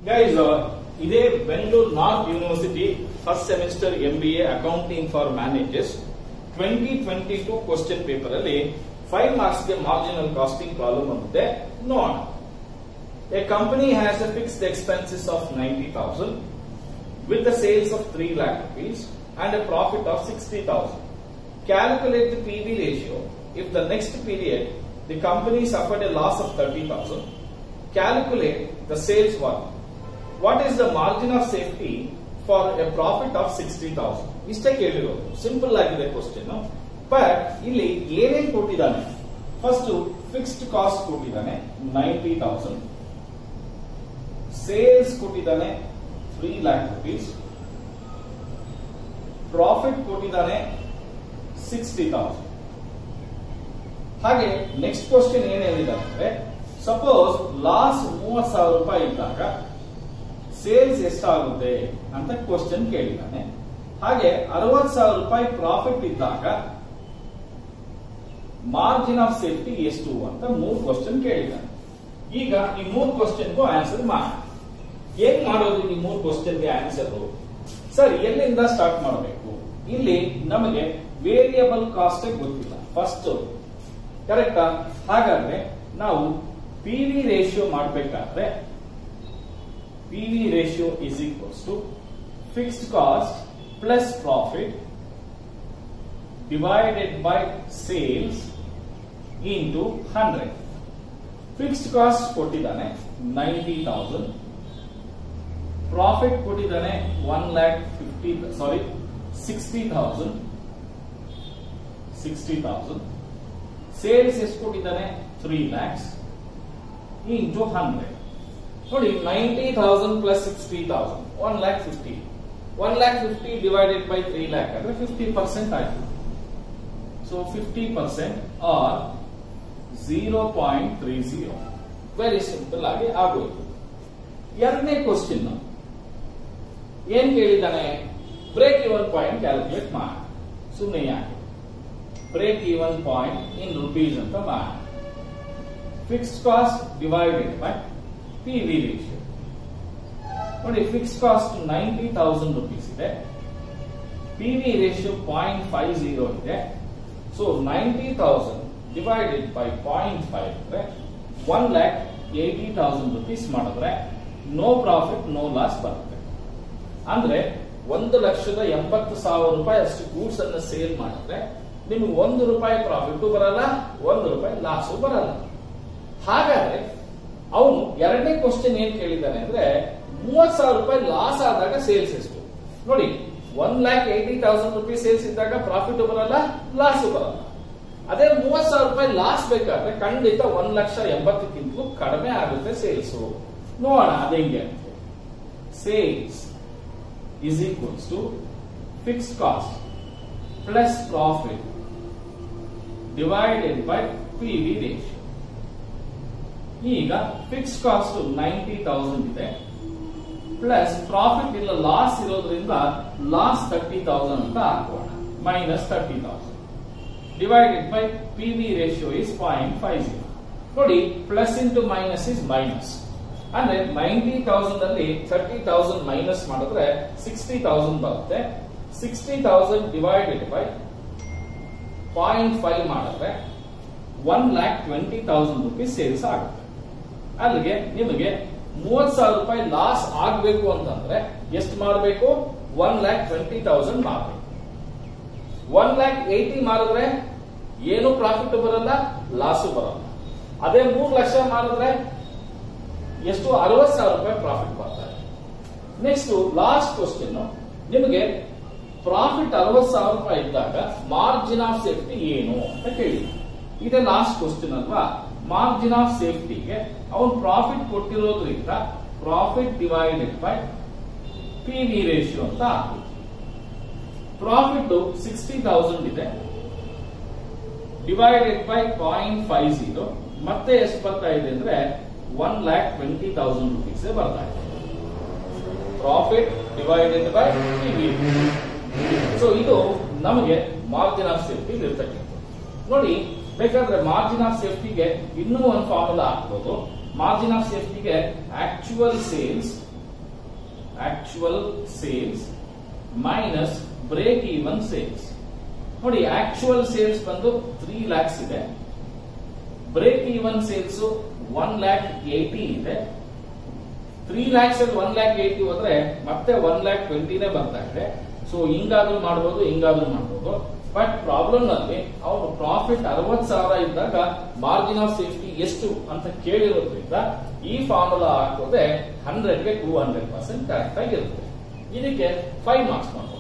Guys, ಇದೇ Bengaluru north university first semester MBA accounting for managers 2022 question paper ಅಲ್ಲಿ 5 marks ಗೆ marginal casting problem ಬಂದಿದೆ. ನೋಡೋಣ. A company has a fixed expenses of 90,000 with the sales of 3 lakh rupees and a profit of 60,000. Calculate the PV ratio if the next period the company suffered a loss of 30,000. Calculate the sales volume. What is the margin of safety for a profit of 60,000? ಇಷ್ಟೇ ಕೇಳಿರೋದು. Simple ಆಗಿದೆ question. But ಇಲ್ಲಿ ಏನೇನು ಕೊಟ್ಟಿದ್ದಾನೆ? First fixed cost ಕೊಟ್ಟಿದ್ದಾನೆ 90,000, sales ಕೊಟ್ಟಿದ್ದಾನೆ 3 lakh rupees, profit ಕೊಟ್ಟಿದ್ದಾನೆ 60,000. ಹಾಗೆ ನೆಕ್ಸ್ಟ್ ಕ್ವಶ್ಚನ್ ಏನ್ ಹೇಳಿದ್ದಾರೆ ಅಂದ್ರೆ, ಸಪೋಸ್ ಲಾಸ್ 30,000 ರೂಪಾಯಿ ಇದ್ದಾಗ ಸೇಲ್ಸ್ ಎಷ್ಟಾಗುತ್ತೆ ಅಂತ ಕ್ವಶ್ಚನ್ ಕೇಳಿದ್ದಾನೆ. ಹಾಗೆ 60,000 ರೂಪಾಯಿ ಪ್ರಾಫಿಟ್ ಇದ್ದಾಗ ಮಾರ್ಜಿನ್ ಆಫ್ ಸೇಫ್ಟಿ ಎಷ್ಟು ಅಂತ 3 ಕ್ವಶ್ಚನ್ ಕೇಳಿದ್ದಾನೆ. ಈಗ ಈ 3 ಕ್ವಶ್ಚನ್ಗೂ ಆನ್ಸರ್ ಮಾಡಿ. ಏನ್ ಮಾಡೋದು ಈ 3 ಕ್ವಶ್ಚನ್ಗೆ ಆನ್ಸರ್? ಸರ್, ಎಲ್ಲಿಂದ ಸ್ಟಾರ್ಟ್ ಮಾಡಬೇಕು? ಇಲ್ಲಿ ನಮಗೆ ವೇರಿಯಬಲ್ ಕಾಸ್ಟ್ ಗೊತ್ತಿಲ್ಲ ಫಸ್ಟ್, ಕರೆಕ್ಟಾ? ಹಾಗಾದ್ರೆ ನಾವು PV ರೇಷಿಯೋ ಮಾಡಬೇಕಾದ್ರೆ PV ratio is equals to fixed cost plus profit divided by sales into 100. Fixed cost ಕೊಟ್ಟಿದ್ದಾನೆ 90,000, profit ಕೊಟ್ಟಿದ್ದಾನೆ 60,000, sales ಎಷ್ಟು ಕೊಟ್ಟಿದ್ದಾನೆ 3 lakhs into 100. ನೋಡಿ, 90,000 plus 60,000 1,50,000. 1,50,000 divided by 3 lakh ಅಂದ್ರೆ 50% ಆಯ್ತು. So 50% R 0.30. ವೆರಿ ಸಿಂಪಲ್ ಆಗಿ ಆಗೋಯ್ತು. ಎರಡನೇ ಕ್ವಶ್ಚನ್ ಏನ್ ಕೇಳಿದ್ದಾನೆ? ಬ್ರೇಕ್ ಇವನ್ ಪಾಯಿಂಟ್ ಕ್ಯಾಲ್ಕುಲೇಟ್ ಮಾಡಿ. ಸುಮ್ಮನೆ ಯಾಕೆ? Break even point in rupees ಅಂತ ಮಾಡಿ. Fixed cost divided by PV ratio. ನೋಡಿ, ಫಿಕ್ಸ್ ಕಾಸ್ಟ್ 90,000 ರೂಪೀಸ್ ಇದೆ, PV ರೇಷಿಯೋ 0.50 ಇದೆ. ಸೊ 90,000 ಡಿವೈಡೆಡ್ ಬೈ 0.5 ಅಂದ್ರೆ 1,80,000 ರೂಪೀಸ್ ಮಾಡಿದ್ರೆ ನೋ ಪ್ರಾಫಿಟ್ ನೋ ಲಾಸ್ ಬರುತ್ತೆ. ಅಂದ್ರೆ 1,80,000 ರೂಪಾಯಿ ಅಷ್ಟು ಗೂಡ್ಸ್ ಅನ್ನ ಸೇಲ್ ಮಾಡಿದ್ರೆ ನಿಮ್ಗೆ 1 ರೂಪಾಯಿ ಪ್ರಾಫಿಟ್ ಬರಲ್ಲ, 1 ರೂಪಾಯಿ ಲಾಸು ಬರಲ್ಲ. ಹಾಗಾದ್ರೆ ಅವನು ಎರಡನೇ ಕ್ವಶ್ಚನ್ ಏನ್ ಕೇಳಿದ್ದಾನೆ ಅಂದ್ರೆ, 30,000 ರೂಪಾಯಿ ಲಾಸ್ ಆದಾಗ ಸೇಲ್ಸ್ ಎಷ್ಟು? ನೋಡಿ, 1,80,000 ರೂಪಾಯಿ ಸೇಲ್ಸ್ ಇದ್ದಾಗ ಪ್ರಾಫಿಟ್ ಬರಲ್ಲ, ಲಾಸ್ ಬರಲ್ಲ. ಅದೇ 30,000 ರೂಪಾಯಿ ಲಾಸ್ ಬೇಕಾದ್ರೆ ಖಂಡಿತ 1,80,000ಕ್ಕಿಂತಲೂ ಕಡಿಮೆ ಆಗುತ್ತೆ ಸೇಲ್ಸ್. ನೋಡೋಣ ಅದೇಂಗೆ ಅಂತ. Sales is equals to fixed cost plus profit divided by PV ratio. ಈಗ ಫಿಕ್ಸ್ ಕಾಸ್ಟ್ 90,000 ಇದೆ, ಪ್ಲಸ್ ಪ್ರಾಫಿಟ್ ಇಲ್ಲ ಲಾಸ್ ಇರೋದ್ರಿಂದ ಲಾಸ್ 30,000 ಅಂತ ಹಾಕೋಣ, minus 30,000 divided by PV ratio is 0.50. ನೋಡಿ, plus into minus is minus. ಅಂದ್ರೆ 90,000 ಅಲ್ಲಿ 30,000 ಮೈನಸ್ ಮಾಡಿದ್ರೆ 60,000 ಬರುತ್ತೆ. 60,000 ಡಿವೈಡೆಡ್ ಬೈ 0.5 ಮಾಡಿದ್ರೆ 1,20,000 ರೂಪೀಸ್ ಸೇಲ್ಸ್ ಆಗುತ್ತೆ. ಅಲ್ಲಿಗೆ ನಿಮಗೆ 30,000 ರೂಪಾಯಿ ಲಾಸ್ ಆಗಬೇಕು ಅಂತಂದ್ರೆ ಎಷ್ಟು ಮಾಡಬೇಕು? 1,20,000 ಮಾಡಬೇಕು. 1,80,000 ಮಾಡಿದ್ರೆ ಏನು ಪ್ರಾಫಿಟ್ ಬರಲ್ಲ, ಲಾಸು ಬರಲ್ಲ. ಅದೇ 3 ಲಕ್ಷ ಮಾಡಿದ್ರೆ ಎಷ್ಟು? 60,000 ರೂಪಾಯಿ ಪ್ರಾಫಿಟ್ ಬರ್ತಾರೆ. ನೆಕ್ಸ್ಟ್ ಲಾಸ್ಟ್ ಕ್ವಶ್ಚನ್, ನಿಮಗೆ ಪ್ರಾಫಿಟ್ 60,000 ರೂಪಾಯಿ ಇದ್ದಾಗ ಮಾರ್ಜಿನ್ ಆಫ್ ಸೇಫ್ಟಿ ಏನು ಅಂತ ಕೇಳಿ. ಇದೇ ಲಾಸ್ಟ್ ಕ್ವಶ್ಚನ್ ಅಲ್ವಾ? ಮಾರ್ಜಿನ್ ಆಫ್ ಸೇಫ್ಟಿಗೆ ಅವನು ಪ್ರಾಫಿಟ್ ಕೊಟ್ಟಿರೋದ್ರಿಂದ profit divided by PV ratio ಅಂತ ಹಾಕಿ. ಪ್ರಾಫಿಟ್ 60,000 ಇದೆ, ಡಿವೈಡೆಡ್ ಬೈ 0.50 ಮತ್ತೆ ಎಷ್ಟು ಬರ್ತಾ ಇದೆ ಅಂದ್ರೆ 1,20,000 ರೂಪೀಸ್ ಬರ್ತಾ ಇದೆ. Profit divided by PV. So ಇದು ನಮಗೆ ಮಾರ್ಜಿನ್ ಆಫ್ ಸೇಫ್ಟಿ ಇರ್ತಕ್ಕಂಥದ್ದು. ನೋಡಿ, ಬೇಕಾದ್ರೆ ಮಾರ್ಜಿನ್ ಆಫ್ ಸೇಫ್ಟಿಗೆ ಇನ್ನೂ ಒಂದು ಫಾರ್ಮುಲಾ ಹಾಕ್ಬೋದು. ಮಾರ್ಜಿನ್ ಆಫ್ ಸೇಫ್ಟಿಗೆ actual sales actual sales minus break even sales. ನೋಡಿ, ಆಕ್ಚುಯಲ್ ಸೇಲ್ಸ್ ಬಂದು 3 lakhs ಇದೆ, ಬ್ರೇಕ್ ಈವನ್ ಸೇಲ್ಸ್ 1,80,000 ಇದೆ. 3 lakhs ಅಲ್ಲಿ 1,80,000 ಹೋದ್ರೆ ಮತ್ತೆ 1,20,000 ಬರ್ತಾ ಇದೆ. ಸೊ ಹಿಂಗಾದ್ರೂ ಮಾಡಬಹುದು, ಹಿಂಗಾದ್ರೂ ಮಾಡಬಹುದು. ಬಟ್ ಪ್ರಾಬ್ಲಮ್ ನಲ್ಲಿ ಅವನು ಪ್ರಾಫಿಟ್ 60,000 ಇದ್ದಾಗ ಮಾರ್ಜಿನ್ ಆಫ್ ಸೇಫ್ಟಿ ಎಷ್ಟು ಅಂತ ಕೇಳಿರೋದ್ರಿಂದ ಈ ಫಾರ್ಮುಲಾ ಹಾಕೋದೆ 100ಗೆ 200% ಕರೆಕ್ಟ್ ಆಗಿರುತ್ತೆ. ಇದಕ್ಕೆ 5 ಮಾರ್ಕ್ಸ್ ಮಾಡ್ಬೋದು.